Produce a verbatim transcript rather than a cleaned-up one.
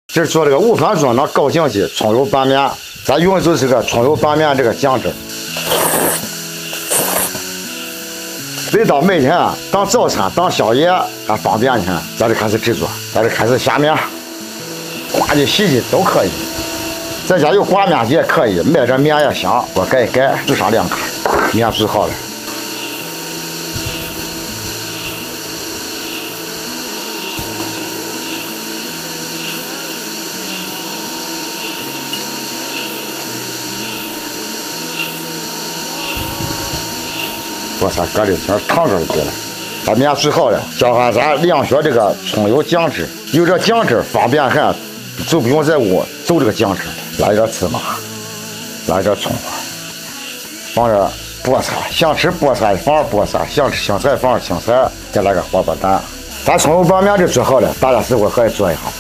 这是做这个五分钟能高劲的葱油拌面，咱用的就是个葱油拌面这个酱汁。每到每天当早餐、当宵夜还方便，你看，咱就开始制作，咱就开始下面，挂的、洗的都可以。在家有挂面机也可以，买这面也行，锅盖一盖，就上两颗，面煮好了。我操，搁里全烫着去了。把面煮好了，浇上咱两勺这个葱油酱汁，有这酱汁方便很，就不用在屋走这个酱汁。来点芝麻，来点葱花，放点菠菜，想吃菠菜放点菠菜，想吃青菜放点青菜，再来个荷包蛋。咱葱油拌面就做好了，大家是否可以做一下？